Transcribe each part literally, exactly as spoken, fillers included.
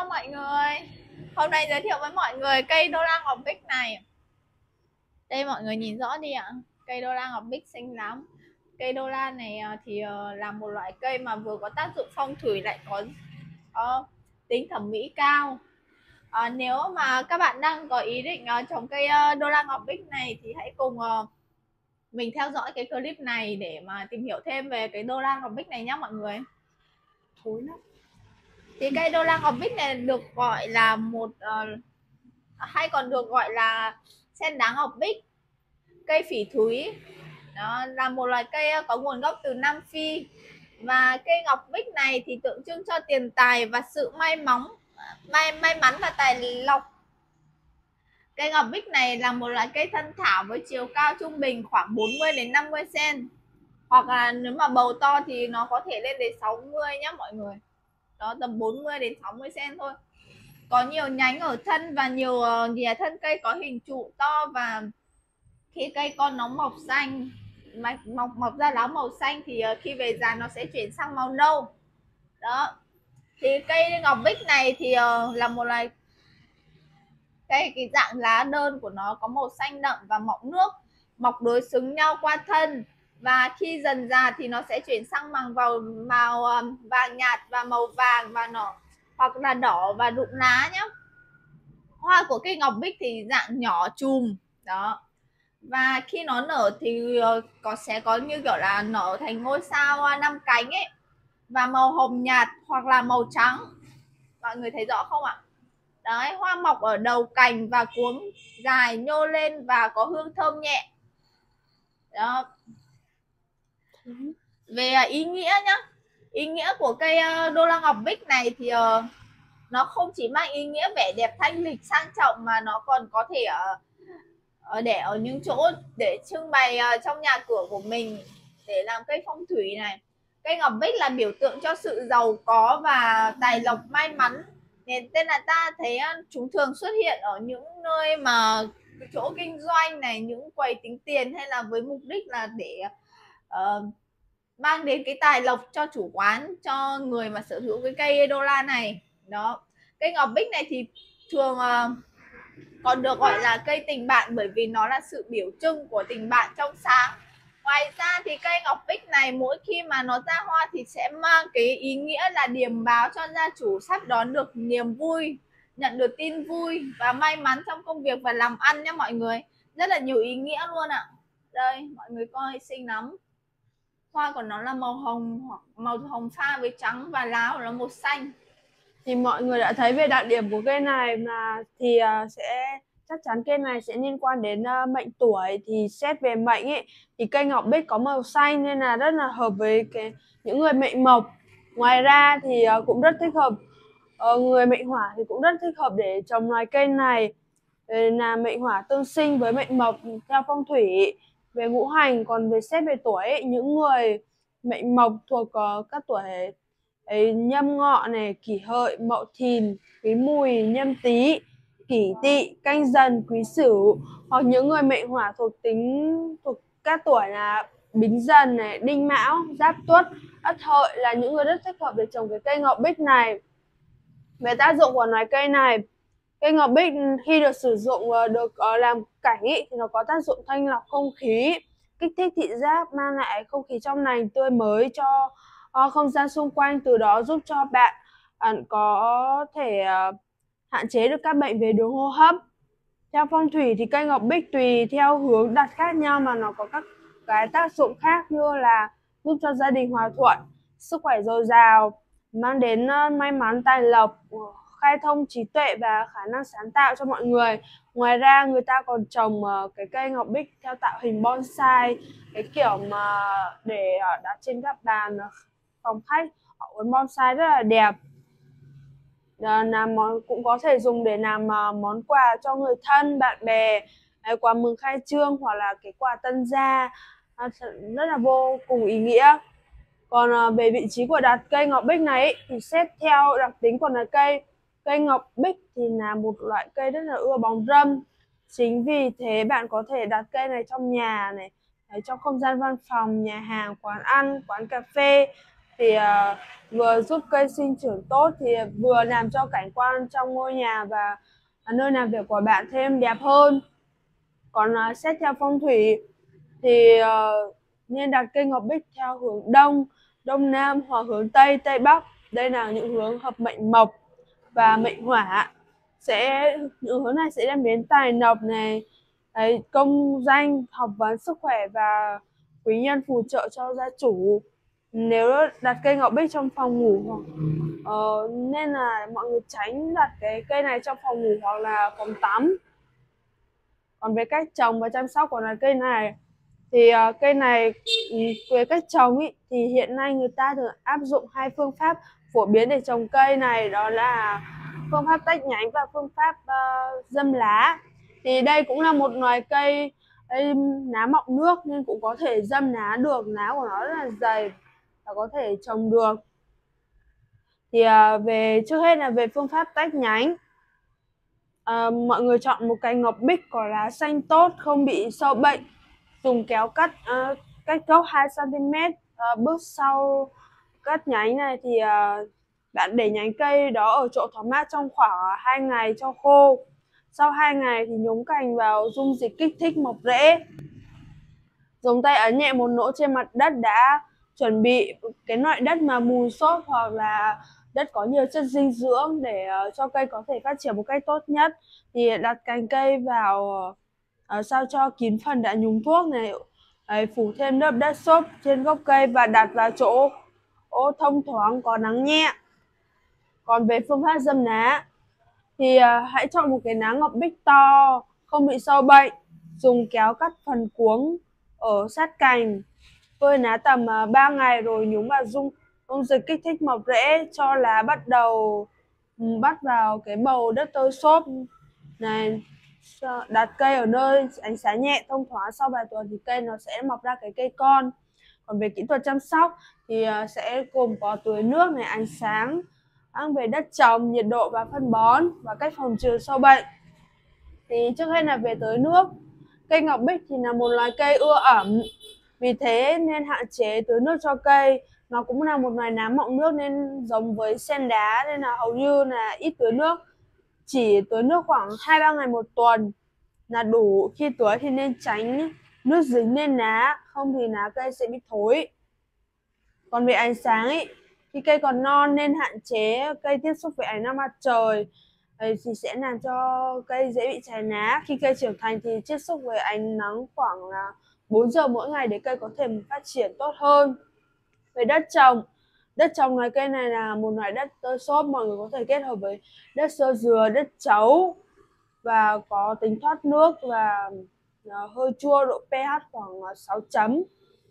Hello mọi người. Hôm nay giới thiệu với mọi người cây đô la ngọc bích này. Đây mọi người nhìn rõ đi ạ. Cây đô la ngọc bích xinh lắm. Cây đô la này thì là một loại cây mà vừa có tác dụng phong thủy lại có uh, tính thẩm mỹ cao. À, nếu mà các bạn đang có ý định uh, trồng cây uh, đô la ngọc bích này thì hãy cùng uh, mình theo dõi cái clip này để mà tìm hiểu thêm về cái đô la ngọc bích này nhé mọi người. Thối lắm. Thì cây đô la ngọc bích này được gọi là một uh, hay còn được gọi là sen đá ngọc bích, cây phỉ thúy. Đó là một loài cây có nguồn gốc từ Nam Phi, và cây ngọc bích này thì tượng trưng cho tiền tài và sự may mắn, may may mắn và tài lộc. Cây ngọc bích này là một loại cây thân thảo với chiều cao trung bình khoảng bốn mươi đến năm mươi xăng-ti-mét, hoặc là nếu mà bầu to thì nó có thể lên đến sáu mươi nhé mọi người. Đó, tầm bốn mươi đến sáu mươi xăng-ti-mét thôi. Có nhiều nhánh ở thân và nhiều uh, thân cây có hình trụ to, và khi cây con nó mọc xanh, mọc mọc ra lá màu xanh thì uh, khi về già nó sẽ chuyển sang màu nâu. Đó. Thì cây ngọc bích này thì uh, là một loài cây, cái dạng lá đơn của nó có màu xanh đậm và mọng nước, mọc đối xứng nhau qua thân, và khi dần già thì nó sẽ chuyển sang màu vào màu um, vàng nhạt và màu vàng và nở, hoặc là đỏ và rụng lá nhé. Hoa của cây ngọc bích thì dạng nhỏ chùm đó, và khi nó nở thì có sẽ có như kiểu là nở thành ngôi sao năm cánh ấy, và màu hồng nhạt hoặc là màu trắng. Mọi người thấy rõ không ạ? Đấy, hoa mọc ở đầu cành và cuống dài nhô lên và có hương thơm nhẹ. Đó. Về ý nghĩa nhá, ý nghĩa của cây đô la ngọc bích này thì nó không chỉ mang ý nghĩa vẻ đẹp thanh lịch sang trọng, mà nó còn có thể ở để ở những chỗ để trưng bày trong nhà cửa của mình để làm cây phong thủy này. Cây ngọc bích là biểu tượng cho sự giàu có và tài lộc may mắn, nên tên là ta thấy chúng thường xuất hiện ở những nơi mà chỗ kinh doanh này, những quầy tính tiền, hay là với mục đích là để uh, mang đến cái tài lộc cho chủ quán, cho người mà sở hữu cái cây đô la này. Đó, cây ngọc bích này thì thường uh, còn được gọi là cây tình bạn, bởi vì nó là sự biểu trưng của tình bạn trong sáng. Ngoài ra thì cây ngọc bích này mỗi khi mà nó ra hoa thì sẽ mang cái ý nghĩa là điềm báo cho gia chủ sắp đón được niềm vui, nhận được tin vui và may mắn trong công việc và làm ăn nhé mọi người. Rất là nhiều ý nghĩa luôn ạ. Đây mọi người coi, xinh lắm. Hoa của nó là màu hồng, hoặc màu hồng pha với trắng, và lá của nó màu xanh. Thì mọi người đã thấy về đặc điểm của cây này mà, thì uh, sẽ chắc chắn cây này sẽ liên quan đến uh, mệnh tuổi. Thì xét về mệnh ấy thì cây ngọc bích có màu xanh nên là rất là hợp với cái những người mệnh mộc. Ngoài ra thì uh, cũng rất thích hợp uh, người mệnh hỏa thì cũng rất thích hợp để trồng loài cây này, là mệnh hỏa tương sinh với mệnh mộc theo phong thủy về ngũ hành. Còn về xét về tuổi ấy, những người mệnh mộc thuộc uh, các tuổi ấy, nhâm ngọ này, kỷ hợi, mậu thìn, quý mùi, nhâm tý, kỷ tỵ, canh dần, quý sửu. Hoặc những người mệnh hỏa thuộc tính thuộc các tuổi là bính dần này, đinh mão, giáp tuất, ất hợi là những người rất thích hợp để trồng cái cây ngọc bích này. Về tác dụng của loài cây này, cây ngọc bích khi được sử dụng được làm cảnh ý, thì nó có tác dụng thanh lọc không khí, kích thích thị giác, mang lại không khí trong lành tươi mới cho không gian xung quanh, từ đó giúp cho bạn có thể hạn chế được các bệnh về đường hô hấp. Theo phong thủy thì cây ngọc bích tùy theo hướng đặt khác nhau mà nó có các cái tác dụng khác, như là giúp cho gia đình hòa thuận, sức khỏe dồi dào, mang đến may mắn tài lộc, khai thông trí tuệ và khả năng sáng tạo cho mọi người. Ngoài ra người ta còn trồng cái cây ngọc bích theo tạo hình bonsai, cái kiểu mà để đặt trên các bàn phòng khách, họ uốn bonsai rất là đẹp. Làm món, cũng có thể dùng để làm món quà cho người thân, bạn bè, quà mừng khai trương, hoặc là cái quà tân gia, rất là vô cùng ý nghĩa. Còn về vị trí của đặt cây ngọc bích này ấy, thì xét theo đặc tính của loài cây, cây ngọc bích thì là một loại cây rất là ưa bóng râm. Chính vì thế bạn có thể đặt cây này trong nhà này, trong không gian văn phòng, nhà hàng, quán ăn, quán cà phê. Thì thì uh, vừa giúp cây sinh trưởng tốt, thì vừa làm cho cảnh quan trong ngôi nhà và nơi làm việc của bạn thêm đẹp hơn. Còn uh, xét theo phong thủy thì uh, nên đặt cây ngọc bích theo hướng đông, đông nam hoặc hướng tây, tây bắc. Đây là những hướng hợp mệnh mộc và mệnh hỏa. Sẽ những hướng này sẽ đem đến tài lộc này, đấy, công danh, học vấn, sức khỏe và quý nhân phù trợ cho gia chủ. Nếu đặt cây ngọc bích trong phòng ngủ hoặc uh, nên là mọi người tránh đặt cái cây này trong phòng ngủ hoặc là phòng tắm. Còn về cách trồng và chăm sóc của loài cây này thì uh, cây này về cách trồng ý, thì hiện nay người ta thường áp dụng hai phương pháp phổ biến để trồng cây này, đó là phương pháp tách nhánh và phương pháp uh, dâm lá. Thì đây cũng là một loài cây đây, lá mọng nước nên cũng có thể dâm lá được, lá của nó rất là dày và có thể trồng được. Thì uh, về trước hết là về phương pháp tách nhánh. Uh, mọi người chọn một cây ngọc bích có lá xanh tốt, không bị sâu bệnh, dùng kéo cắt uh, cách gốc hai xăng ti mét. Uh, bước sau cắt nhánh này thì uh, bạn để nhánh cây đó ở chỗ thoáng mát trong khoảng hai ngày cho khô. Sau hai ngày thì nhúng cành vào dung dịch kích thích mọc rễ. Dùng tay ấn nhẹ một nỗ trên mặt đất đã chuẩn bị cái loại đất mà mùn xốp hoặc là đất có nhiều chất dinh dưỡng để uh, cho cây có thể phát triển một cách tốt nhất. Thì đặt cành cây vào uh, sao cho kín phần đã nhúng thuốc này, đấy, phủ thêm lớp đất xốp trên gốc cây và đặt vào chỗ ô thông thoáng có nắng nhẹ. Còn về phương pháp dâm lá thì uh, hãy chọn một cái lá ngọc bích to, không bị sâu bệnh, dùng kéo cắt phần cuống ở sát cành, phơi lá tầm uh, ba ngày rồi nhúng vào dung dung dịch kích thích mọc rễ, cho lá bắt đầu um, bắt vào cái bầu đất tơi xốp này. Đặt cây ở nơi ánh sáng nhẹ thông thoáng, sau vài tuần thì cây nó sẽ mọc ra cái cây con. Còn về kỹ thuật chăm sóc thì uh, sẽ gồm có tưới nước này, ánh sáng, ăn về đất trồng, nhiệt độ và phân bón và cách phòng trừ sâu bệnh. Thì trước hết là về tưới nước. Cây ngọc bích thì là một loài cây ưa ẩm, vì thế nên hạn chế tưới nước cho cây. Nó cũng là một loài lá mọng nước nên giống với sen đá nên là hầu như là ít tưới nước, chỉ tưới nước khoảng hai ba ngày một tuần là đủ. Khi tưới thì nên tránh nước dính lên lá, không thì lá cây sẽ bị thối. Còn về ánh sáng ấy, khi cây còn non nên hạn chế cây tiếp xúc với ánh nắng mặt trời, đấy, thì sẽ làm cho cây dễ bị cháy lá. Khi cây trưởng thành thì tiếp xúc với ánh nắng khoảng là bốn giờ mỗi ngày để cây có thể phát triển tốt hơn. Về đất trồng, đất trồng loài cây này là một loại đất tơi xốp, mọi người có thể kết hợp với đất xơ dừa, đất trấu và có tính thoát nước và hơi chua, độ pH khoảng sáu chấm.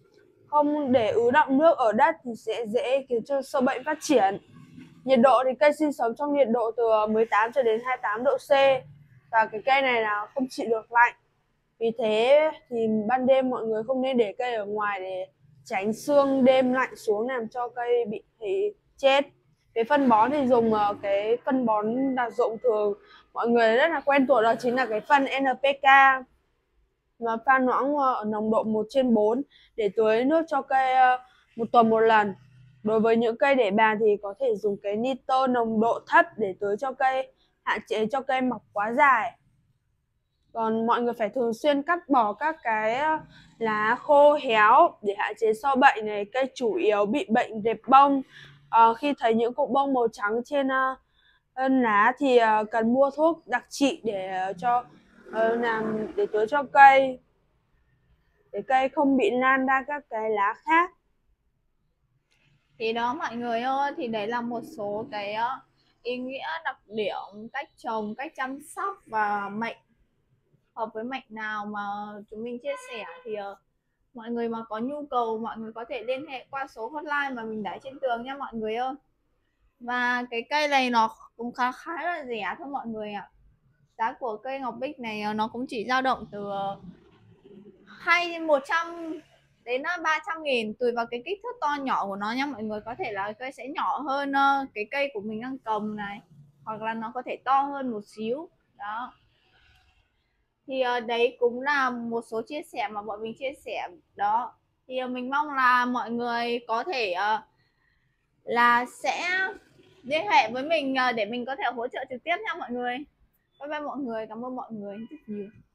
Không để ứ đọng nước ở đất thì sẽ dễ khiến cho sâu bệnh phát triển. Nhiệt độ thì cây sinh sống trong nhiệt độ từ mười tám cho đến hai mươi tám độ C, và cái cây này là không chịu được lạnh. Vì thế thì ban đêm mọi người không nên để cây ở ngoài để tránh sương đêm lạnh xuống làm cho cây bị thì chết. Về phân bón thì dùng cái phân bón đặc dụng thường mọi người rất là quen thuộc, đó chính là cái phân en pê ca và pha loãng ở nồng độ một trên bốn để tưới nước cho cây một tuần một lần. Đối với những cây để bàn thì có thể dùng cái nitơ nồng độ thấp để tưới cho cây, hạn chế cho cây mọc quá dài. Còn mọi người phải thường xuyên cắt bỏ các cái lá khô héo để hạn chế sâu bệnh này. Cây chủ yếu bị bệnh rệp bông. À, khi thấy những cục bông màu trắng trên uh, lá thì uh, cần mua thuốc đặc trị để uh, cho uh, làm để tưới cho cây, để cây không bị lan ra các cái lá khác. Thì đó mọi người ơi, thì đấy là một số cái uh, ý nghĩa, đặc điểm, cách trồng, cách chăm sóc và mệnh hợp với mệnh nào mà chúng mình chia sẻ. Thì uh, mọi người mà có nhu cầu mọi người có thể liên hệ qua số hotline mà mình để trên tường nha mọi người ơi. Và cái cây này nó cũng khá khá là rẻ thôi mọi người ạ. Giá của cây ngọc bích này nó cũng chỉ dao động từ hai một trăm đến ba trăm nghìn tùy vào cái kích thước to nhỏ của nó nha mọi người. Có thể là cây sẽ nhỏ hơn cái cây của mình đang cầm này, hoặc là nó có thể to hơn một xíu đó. Thì đấy cũng là một số chia sẻ mà bọn mình chia sẻ đó. Thì mình mong là mọi người có thể là sẽ liên hệ với mình để mình có thể hỗ trợ trực tiếp nha mọi người. Bye bye mọi người, cảm ơn mọi người rất nhiều.